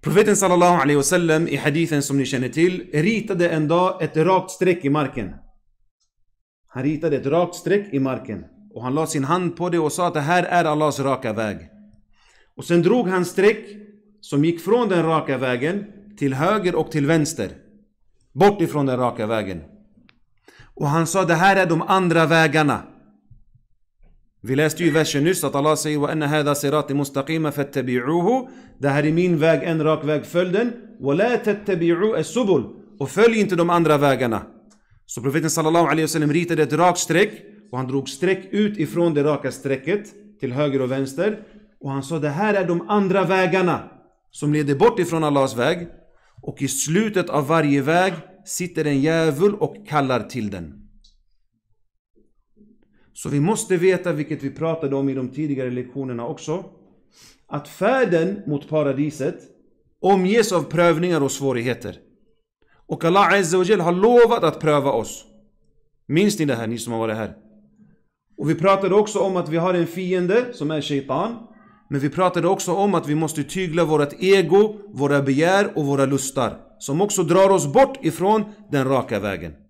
Profeten sallallahu alaihi wasallam i hadithen som ni känner till ritade en dag ett rakt streck i marken. Han ritade ett rakt streck i marken. Och han la sin hand på det och sa att det här är Allahs raka väg. Och sen drog han streck som gick från den raka vägen till höger och till vänster. Bort ifrån den raka vägen. Och han sa det här är de andra vägarna. Vi läste ju i versen nyss att Allah säger وَأَنَّ هَذَا صِرَاطِ مُسْتَقِيمًا فَاتَّبِعُوهُ. Det här är min väg, en rak väg, följ den. وَلَا تَتَّبِعُوا السُّبُلَ. Och följ inte de andra vägarna. Så profeten sallallahu alaihi wasallam ritade ett rakt streck. Och han drog streck ut ifrån det raka strecket till höger och vänster. Och han sa det här är de andra vägarna som leder bort ifrån Allahs väg. Och i slutet av varje väg sitter en djävul och kallar till den. Så vi måste veta, vilket vi pratade om i de tidigare lektionerna också, att färden mot paradiset omges av prövningar och svårigheter. Och Allah Azza wa Jal har lovat att pröva oss. Minns ni det här, ni som har varit här? Och vi pratade också om att vi har en fiende som är shaitan. Men vi pratade också om att vi måste tygla vårt ego, våra begär och våra lustar. Som också drar oss bort ifrån den raka vägen.